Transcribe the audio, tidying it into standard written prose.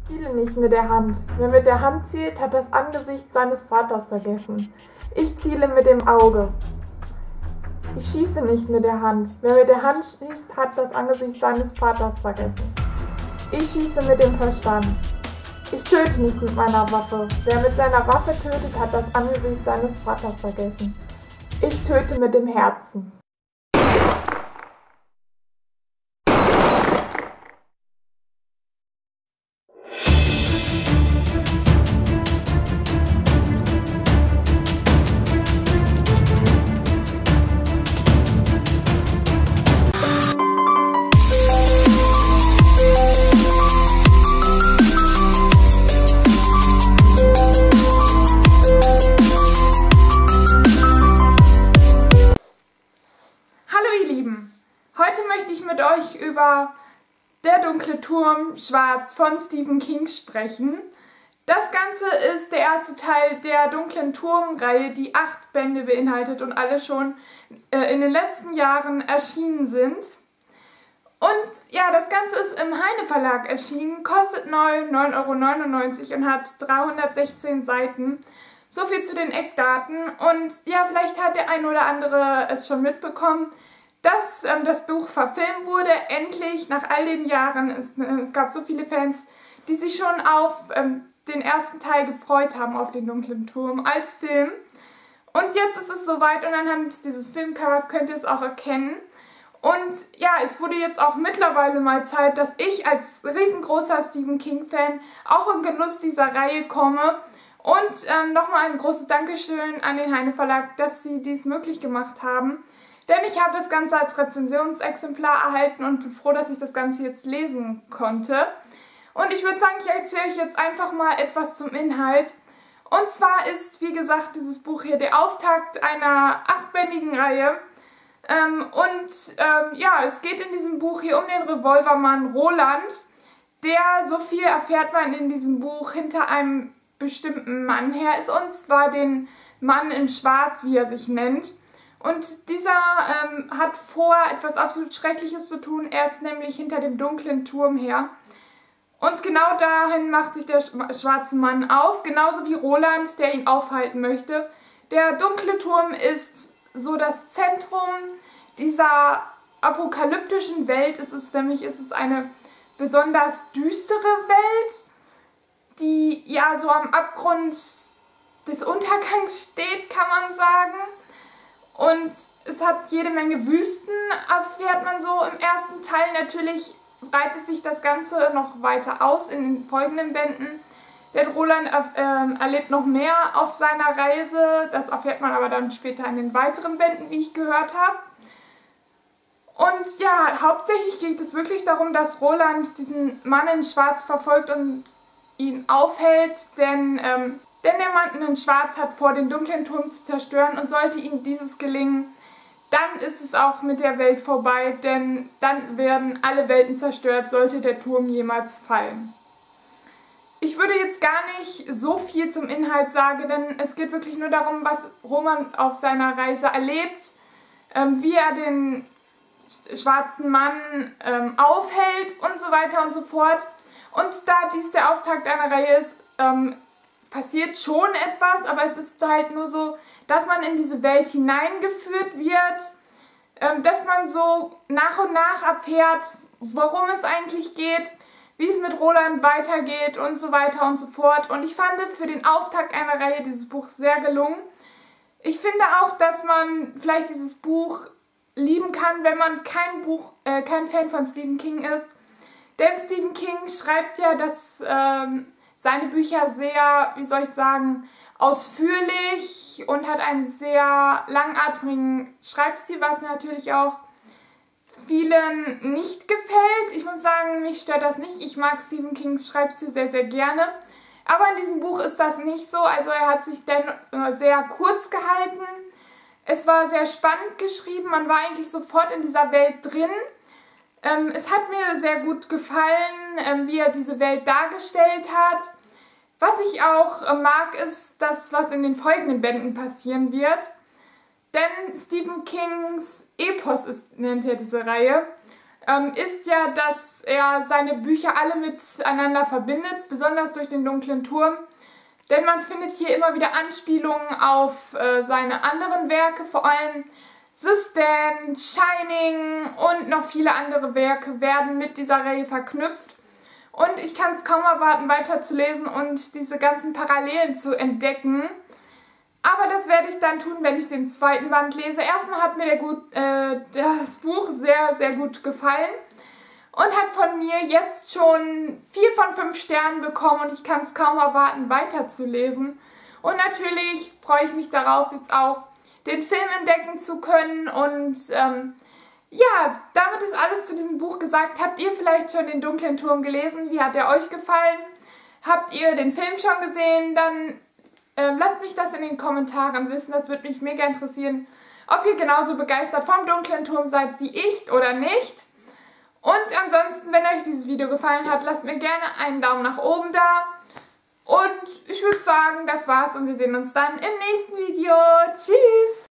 Ziele nicht mit der Hand. Wer mit der Hand zielt, hat das Angesicht seines Vaters vergessen. Ich ziele mit dem Auge. Ich schieße nicht mit der Hand. Wer mit der Hand schießt, hat das Angesicht seines Vaters vergessen. Ich schieße mit dem Verstand. Ich töte nicht mit meiner Waffe. Wer mit seiner Waffe tötet, hat das Angesicht seines Vaters vergessen. Ich töte mit dem Herzen. Heute möchte ich mit euch über Der dunkle Turm Schwarz von Stephen King sprechen. Das Ganze ist der erste Teil der dunklen Turm-Reihe, die 8 Bände beinhaltet und alle schon in den letzten Jahren erschienen sind. Und ja, das Ganze ist im Heine Verlag erschienen, kostet neu 9,99 € und hat 316 Seiten. So viel zu den Eckdaten. Und ja, vielleicht hat der ein oder andere es schon mitbekommen, dass das Buch verfilmt wurde, endlich, nach all den Jahren. Es gab so viele Fans, die sich schon auf den ersten Teil gefreut haben, auf den dunklen Turm als Film. Und jetzt ist es soweit und anhand dieses Filmcovers könnt ihr es auch erkennen. Und ja, es wurde jetzt auch mittlerweile mal Zeit, dass ich als riesengroßer Stephen King-Fan auch in Genuss dieser Reihe komme. Und nochmal ein großes Dankeschön an den Heine Verlag, dass sie dies möglich gemacht haben. Denn ich habe das Ganze als Rezensionsexemplar erhalten und bin froh, dass ich das Ganze jetzt lesen konnte. Und ich würde sagen, ich erzähle euch jetzt einfach mal etwas zum Inhalt. Und zwar ist, wie gesagt, dieses Buch hier der Auftakt einer 8-bändigen Reihe. Ja, es geht in diesem Buch hier um den Revolvermann Roland. Der, so viel erfährt man in diesem Buch, hinter einem bestimmten Mann her ist. Und zwar den Mann in Schwarz, wie er sich nennt. Und dieser hat vor, etwas absolut Schreckliches zu tun. Er ist nämlich hinter dem dunklen Turm her. Und genau dahin macht sich der schwarze Mann auf, genauso wie Roland, der ihn aufhalten möchte. Der dunkle Turm ist so das Zentrum dieser apokalyptischen Welt. Es ist eine besonders düstere Welt, die ja so am Abgrund des Untergangs steht, kann man sagen. Und es hat jede Menge Wüsten, erfährt man so im ersten Teil. Natürlich breitet sich das Ganze noch weiter aus in den folgenden Bänden. Der Roland erlebt noch mehr auf seiner Reise. Das erfährt man aber dann später in den weiteren Bänden, wie ich gehört habe. Und ja, hauptsächlich geht es wirklich darum, dass Roland diesen Mann in Schwarz verfolgt und ihn aufhält, denn der Mann in Schwarz hat vor, den dunklen Turm zu zerstören, und sollte ihm dieses gelingen, dann ist es auch mit der Welt vorbei, denn dann werden alle Welten zerstört, sollte der Turm jemals fallen. Ich würde jetzt gar nicht so viel zum Inhalt sagen, denn es geht wirklich nur darum, was Roland auf seiner Reise erlebt, wie er den schwarzen Mann aufhält und so weiter und so fort. Und da dies der Auftakt einer Reihe ist, passiert schon etwas, aber es ist halt nur so, dass man in diese Welt hineingeführt wird, dass man so nach und nach erfährt, worum es eigentlich geht, wie es mit Roland weitergeht und so weiter und so fort. Und ich fand für den Auftakt einer Reihe dieses Buch sehr gelungen. Ich finde auch, dass man vielleicht dieses Buch lieben kann, wenn man kein Fan von Stephen King ist. Denn Stephen King schreibt ja, dass seine Bücher sehr, wie soll ich sagen, ausführlich und hat einen sehr langatmigen Schreibstil, was natürlich auch vielen nicht gefällt. Ich muss sagen, mich stört das nicht. Ich mag Stephen Kings Schreibstil sehr, sehr gerne. Aber in diesem Buch ist das nicht so. Also er hat sich dann sehr kurz gehalten. Es war sehr spannend geschrieben. Man war eigentlich sofort in dieser Welt drin. Es hat mir sehr gut gefallen, wie er diese Welt dargestellt hat. Was ich auch mag, ist das, was in den folgenden Bänden passieren wird. Denn Stephen Kings Epos nennt er diese Reihe. ist ja, dass er seine Bücher alle miteinander verbindet, besonders durch den dunklen Turm. Denn man findet hier immer wieder Anspielungen auf seine anderen Werke, vor allem The Stand, Shining und noch viele andere Werke werden mit dieser Reihe verknüpft. Und ich kann es kaum erwarten, weiterzulesen und diese ganzen Parallelen zu entdecken. Aber das werde ich dann tun, wenn ich den zweiten Band lese. Erstmal hat mir das Buch sehr, sehr gut gefallen und hat von mir jetzt schon 4 von 5 Sternen bekommen und ich kann es kaum erwarten, weiterzulesen. Und natürlich freue ich mich darauf, jetzt auch den Film entdecken zu können und ja, damit ist alles zu diesem Buch gesagt. Habt ihr vielleicht schon den dunklen Turm gelesen? Wie hat er euch gefallen? Habt ihr den Film schon gesehen? Dann lasst mich das in den Kommentaren wissen, das würde mich mega interessieren, ob ihr genauso begeistert vom dunklen Turm seid wie ich oder nicht. Und ansonsten, wenn euch dieses Video gefallen hat, lasst mir gerne einen Daumen nach oben da. Und ich würde sagen, das war's und wir sehen uns dann im nächsten Video. Tschüss!